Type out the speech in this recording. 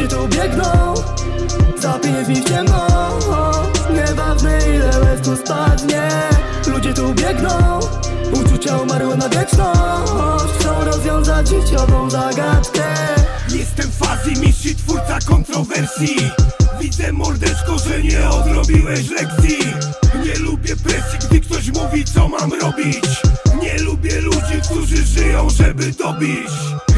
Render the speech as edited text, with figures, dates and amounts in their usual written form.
Ludzie tu biegną za pieniędzmi w ciemno. Nieważne ile łez tu spadnie. Ludzie tu biegną, uczucia umarły na wieczność. Chcą rozwiązać życiową zagadkę. Jestem Fazy, mistrz i twórca kontrowersji. Widzę mordeczko, że nie odrobiłeś lekcji. Nie lubię presji, gdy ktoś mówi co mam robić. Nie lubię ludzi, którzy żyją, żeby dobić.